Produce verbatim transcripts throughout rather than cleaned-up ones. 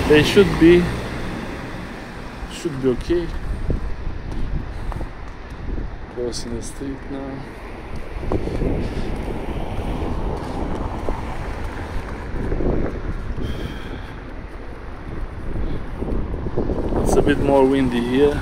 They should be should be okay. Crossing the street now. It's a bit more windy here.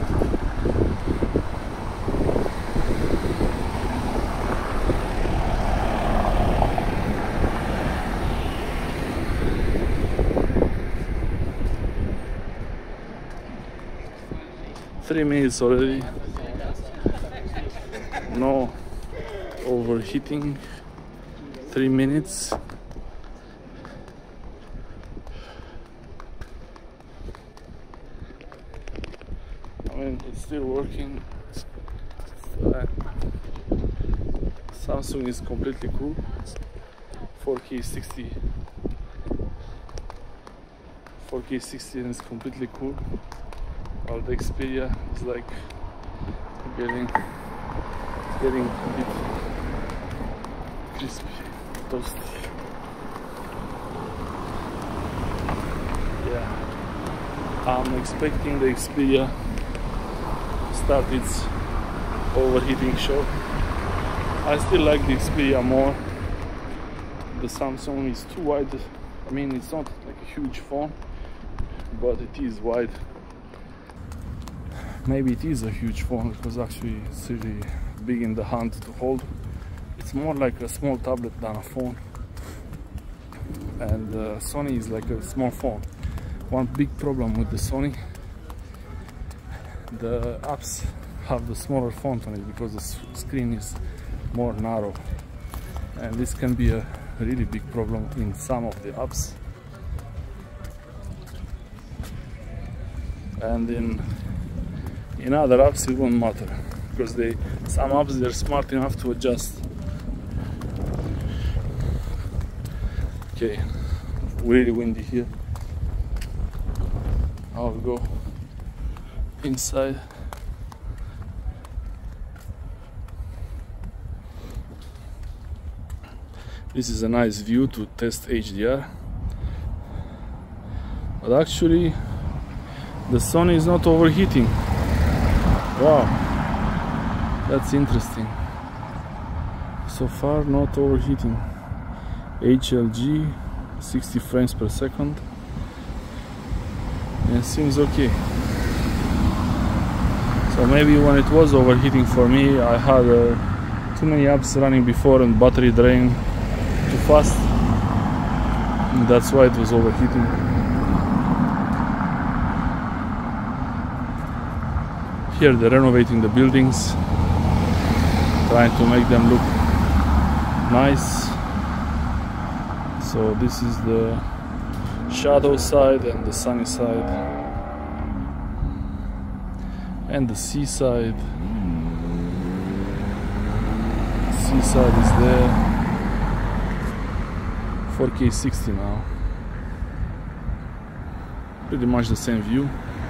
Three minutes already. No overheating. Three minutes. I mean, it's still working. Uh, Samsung is completely cool. four K sixty. four K sixty is completely cool. While the Xperia is like getting getting a bit crispy, toasty. Yeah, I'm expecting the Xperia to start its overheating show. I still like the Xperia more. The Samsung is too wide. I mean, it's not like a huge phone, but it is wide. Maybe it is a huge phone because actually it's really big in the hand to hold. It's more like a small tablet than a phone. And uh, Sony is like a small phone. One big problem with the Sony, the apps have the smaller font on it because the screen is more narrow. And this can be a really big problem in some of the apps. And in In other apps it won't matter because they some apps they're smart enough to adjust. Okay, really windy here. I'll go inside. This is a nice view to test H D R, but actually the Sony is not overheating. Wow, that's interesting. So far not overheating. H L G sixty frames per second, and it seems okay. So maybe when it was overheating for me, I had uh, too many apps running before and battery drain too fast, and that's why it was overheating. Here they're renovating the buildings, trying to make them look nice. So this is the shadow side and the sunny side, and the seaside. Seaside is there. four K sixty now. Pretty much the same view.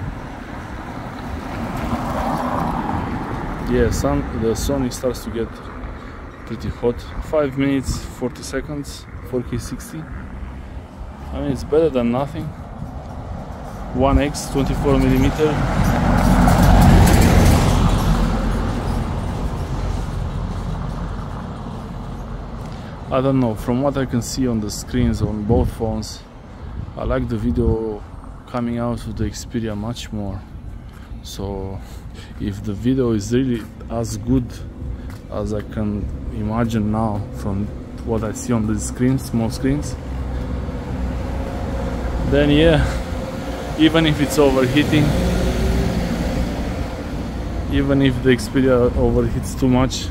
Yeah, sun, the Sony starts to get pretty hot. five minutes forty seconds, four K sixty. I mean, it's better than nothing. one X twenty-four millimeter. I don't know, from what I can see on the screens on both phones, I like the video coming out of the Xperia much more. So if the video is really as good as I can imagine now from what I see on the screens, small screens, then yeah, even if it's overheating, even if the Xperia overheats too much,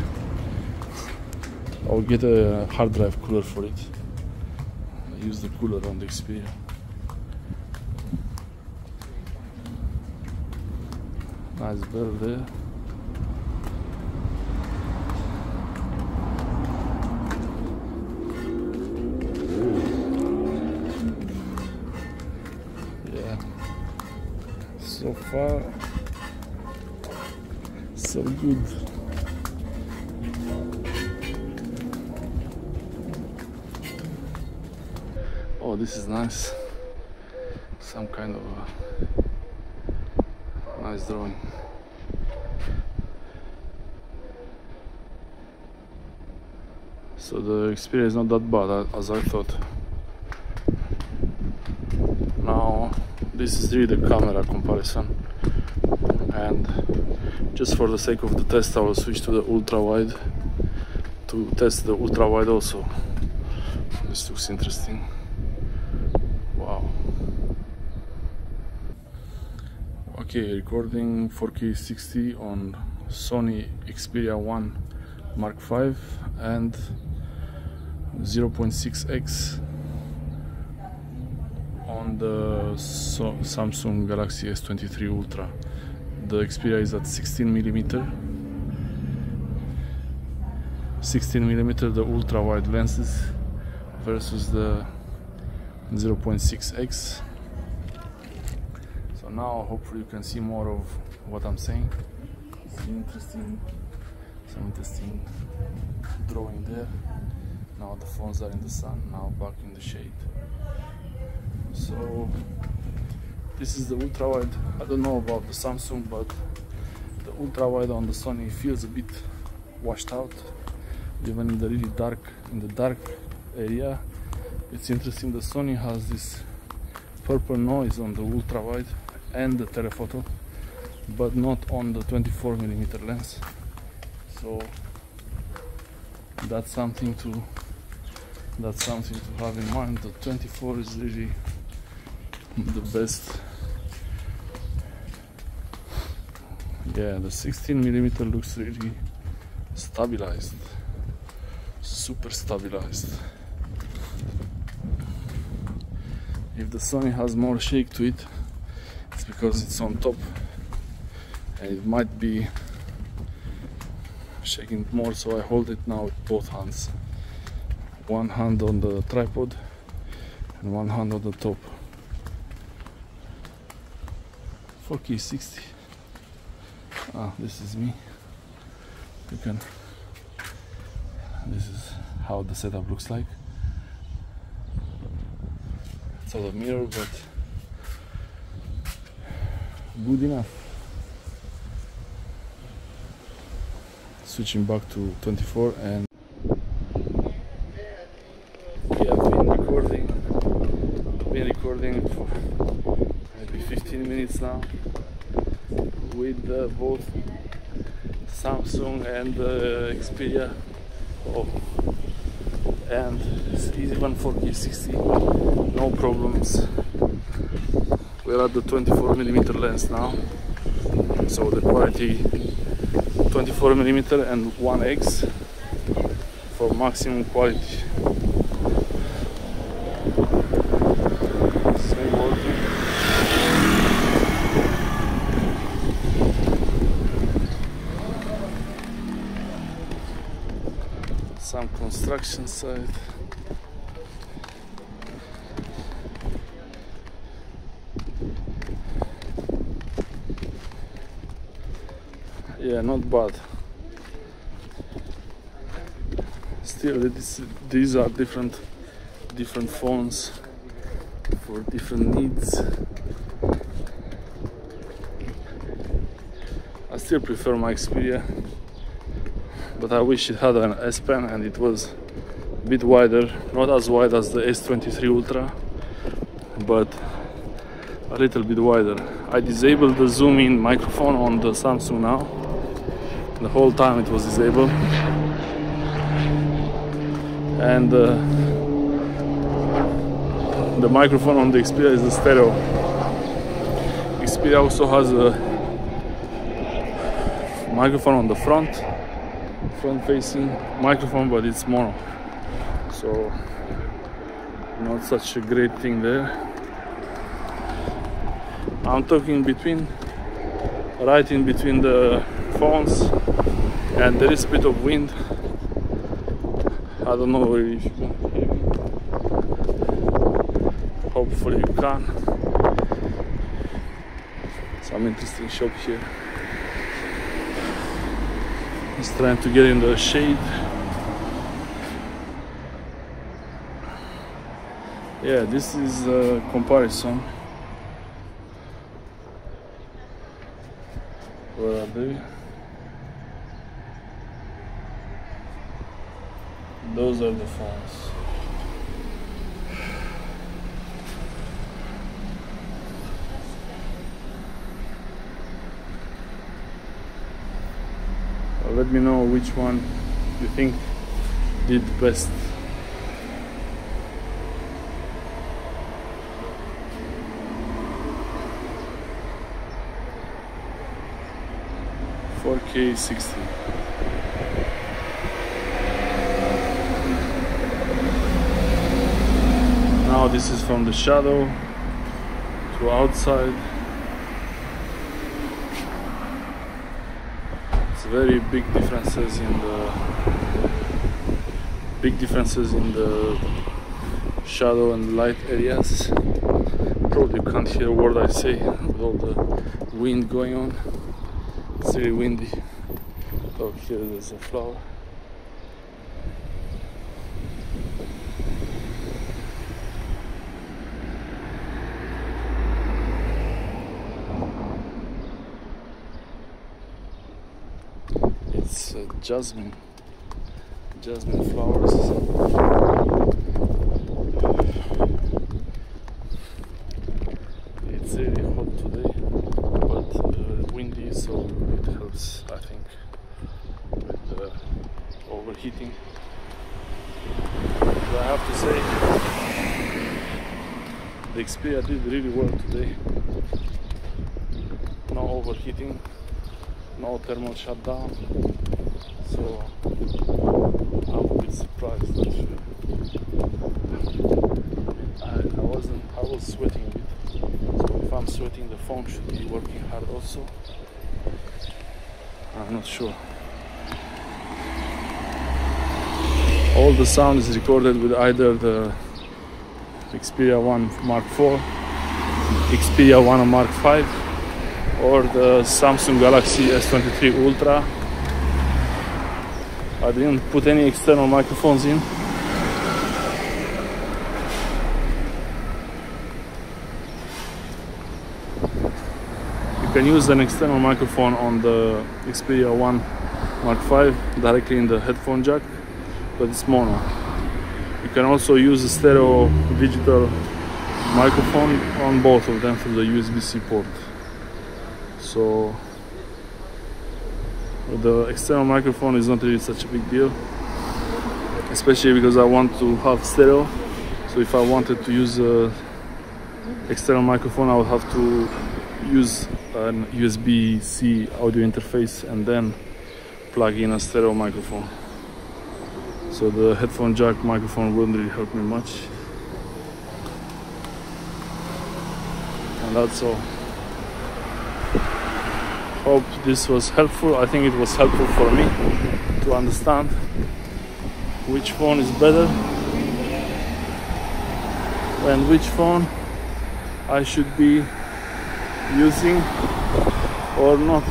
I'll get a hard drive cooler for it. I use the cooler on the Xperia. Nice bell there. Yeah. So far, so good. Oh, this is nice. some kind of a nice drawing. So the Xperia is not that bad as I thought. Now this is really the camera comparison, and just for the sake of the test I will switch to the ultra wide to test the ultra wide also. This looks interesting. Wow. Okay, recording four K sixty on Sony Xperia one Mark five and zero point six X on the so Samsung Galaxy S twenty-three Ultra. The Xperia is at sixteen millimeter. sixteen millimeter, the ultra wide lenses versus the zero point six X. So now hopefully you can see more of what I'm saying. Some interesting, some interesting drawing there. Now the phones are in the sun, now back in the shade. So this is the ultra wide. I don't know about the Samsung, but the ultra wide on the Sony feels a bit washed out, even in the really dark, in the dark area. It's interesting. The Sony has this purple noise on the ultra wide and the telephoto, but not on the twenty-four millimeter lens. So that's something to that's something to have in mind. The twenty-four is really the best. Yeah, the sixteen millimeter looks really stabilized, super stabilized. If the Sony has more shake to it, it's because it's on top and it might be shaking more, so I hold it now with both hands. One hand on the tripod and one hand on the top. four K sixty. Ah, this is me. You can. This is how the setup looks like. It's all a mirror, but good enough. Switching back to twenty-four, and yeah, I've been recording. Been recording for maybe fifteen minutes now with uh, both Samsung and uh, Xperia. Oh, and it's even four K sixty, no problems. We're at the twenty-four millimeter lens now, so the quality twenty-four millimeter and one X for maximum quality. Same working. Some construction site. Yeah, not bad. Still, this, these are different, different phones for different needs. I still prefer my Xperia, but I wish it had an S Pen and it was a bit wider, not as wide as the S twenty-three Ultra, but a little bit wider. I disabled the zoom in microphone on the Samsung now. The whole time it was disabled, and uh, the microphone on the Xperia is the stereo. Xperia also has a microphone on the front, front facing microphone, but it's mono, so not such a great thing there. I'm talking between, right in between the phones, and there is a bit of wind. I don't know if you can hear me. Hopefully you can. Some interesting shop here. He's trying to get in the shade. Yeah, this is a comparison Where are they? Those are the phones. Uh, let me know which one you think did best. four K sixty. Now this is from the shadow to outside. It's very big differences in the big differences in the shadow and light areas. Probably you can't hear a word I say with all the wind going on. It's really windy. Oh, here there's a flower. It's uh, jasmine, jasmine flowers. It's really hot today, but uh, windy, so it helps, I think, with uh, overheating. But I have to say, the Xperia did really well today. No overheating, no thermal shutdown, so I'm a bit surprised actually. I, I wasn't, I was sweating a bit, so if I'm sweating the phone should be working hard also. I'm not sure. All the sound is recorded with either the Xperia one Mark four, Xperia one Mark five, or the Samsung Galaxy S twenty-three Ultra. I didn't put any external microphones in. You can use an external microphone on the Xperia one Mark five directly in the headphone jack, but it's mono. You can also use a stereo digital microphone on both of them through the U S B C port. So the external microphone is not really such a big deal, especially because I want to have stereo. So if I wanted to use a external microphone, I would have to use an U S B C audio interface and then plug in a stereo microphone. So the headphone jack microphone wouldn't really help me much. And that's all. Hope this was helpful. I think it was helpful for me to understand which phone is better and which phone I should be using or not.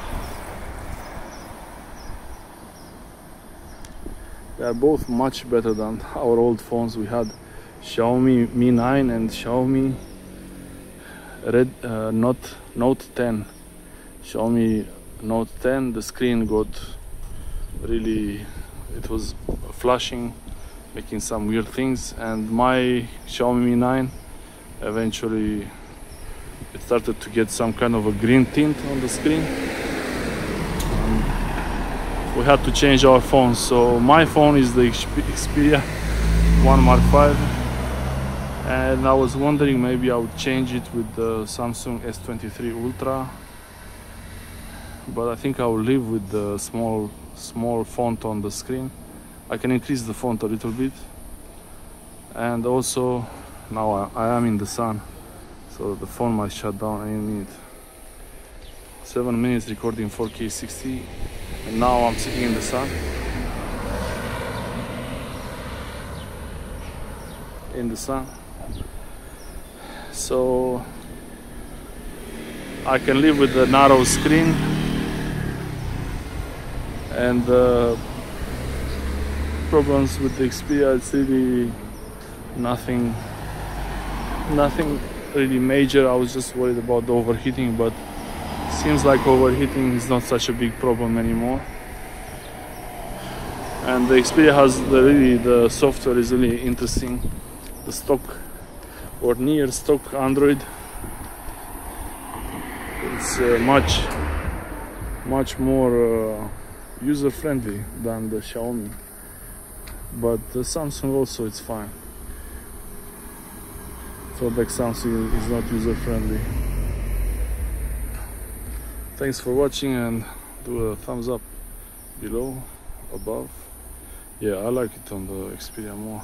They are both much better than our old phones. We had Xiaomi Mi nine and Xiaomi Red uh, Note Note ten. Xiaomi Note ten, the screen got really, it was flashing, making some weird things, and my Xiaomi Mi nine eventually it started to get some kind of a green tint on the screen. Um, we had to change our phones, so my phone is the Xperia one Mark five, and I was wondering maybe I would change it with the Samsung S twenty-three Ultra, but I think I will live with the small small font on the screen. I can increase the font a little bit, and also now I, I am in the sun, so the phone might shut down any minute. Seven minutes recording four K sixty, and now I'm sitting in the sun. In the sun. So I can live with the narrow screen, and the problems with the Xperia, it's really nothing nothing really major. I was just worried about the overheating, but seems like overheating is not such a big problem anymore. And the Xperia has the really, the software is really interesting. The stock or near stock Android, it's uh, much much more uh, user friendly than the Xiaomi, but the Samsung also it's fine. So like Samsung is not user friendly. Thanks for watching, and do a thumbs up below, above. Yeah, I like it on the Xperia more.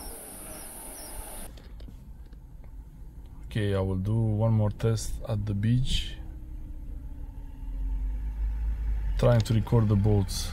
Okay, I will do one more test at the beach, trying to record the boats.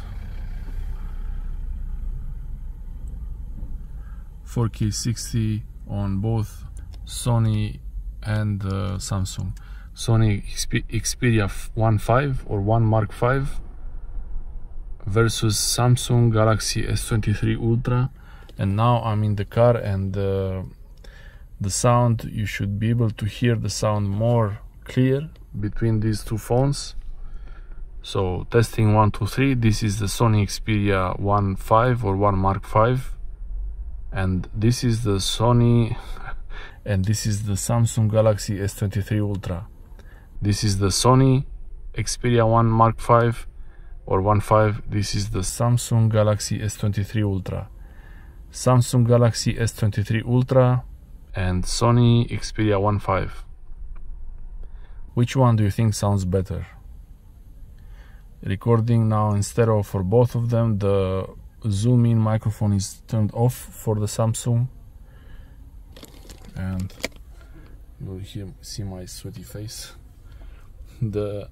four K sixty on both Sony and uh, Samsung. Sony Xperia one five or one Mark five versus Samsung Galaxy S twenty-three Ultra. And now I'm in the car, and uh, the sound, you should be able to hear the sound more clear between these two phones. So testing one two three. This is the Sony Xperia one five or one Mark five, and this is the Sony and this is the Samsung Galaxy S twenty-three Ultra. This is the Sony Xperia one Mark five or one five. This is the Samsung Galaxy S twenty-three Ultra. Samsung Galaxy S twenty-three Ultra and Sony Xperia one five. Which one do you think sounds better? Recording now in stereo for both of them. The zoom in microphone is turned off for the Samsung, and you'll hear, see my sweaty face. The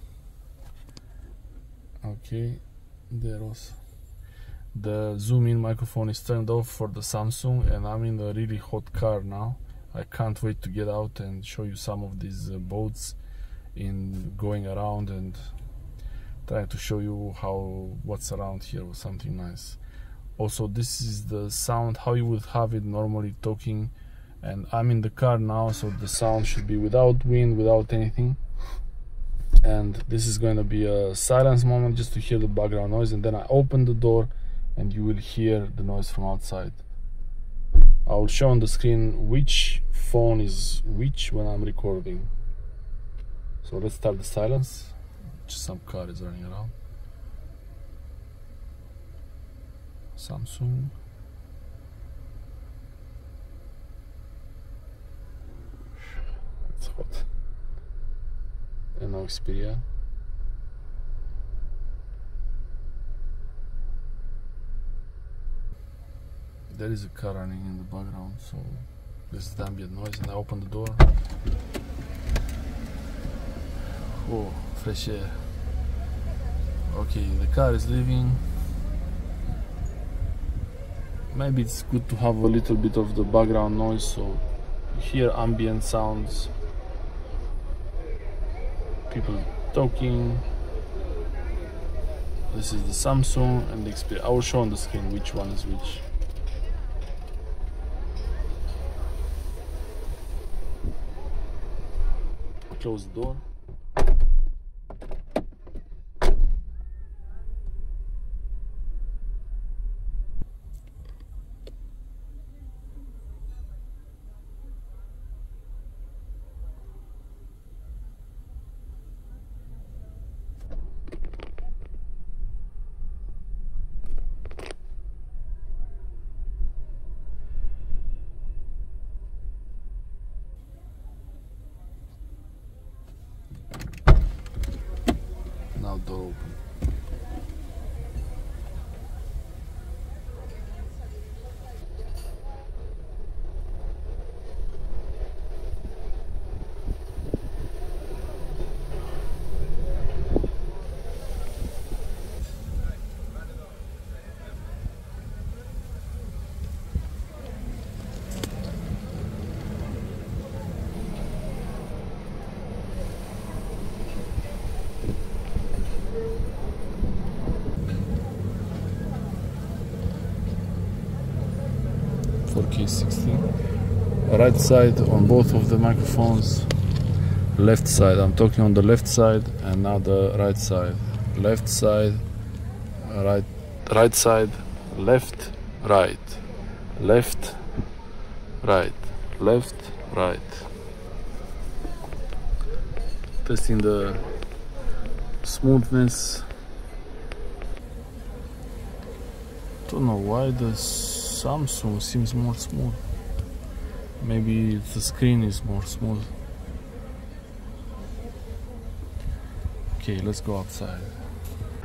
okay, there also the zoom in microphone is turned off for the Samsung, and I'm in a really hot car now. I can't wait to get out and show you some of these uh, boats in going around, and trying to show you how what's around here was something nice. Also, this is the sound how you would have it normally talking, and I'm in the car now, so the sound should be without wind, without anything. And this is going to be a silence moment just to hear the background noise, and then I open the door and you will hear the noise from outside. I will show on the screen which phone is which when I'm recording. So let's start the silence. Just some car is running around. Samsung. It's hot. And now Xperia. There is a car running in the background, so this is the ambient noise, and I open the door. Oh, fresh air. Okay, the car is leaving. Maybe it's good to have a little bit of the background noise, so you hear ambient sounds, people talking. This is the Samsung and the Xperia. I will show on the screen which one is which. Close the door. Now door open. four K sixty. Right side on both of the microphones, left side. I'm talking on the left side and now the right side. Left side, right, right side, left, right, left, right, left, right. Testing the smoothness. Don't know why the Samsung seems more smooth. Maybe the screen is more smooth. Okay, let's go outside.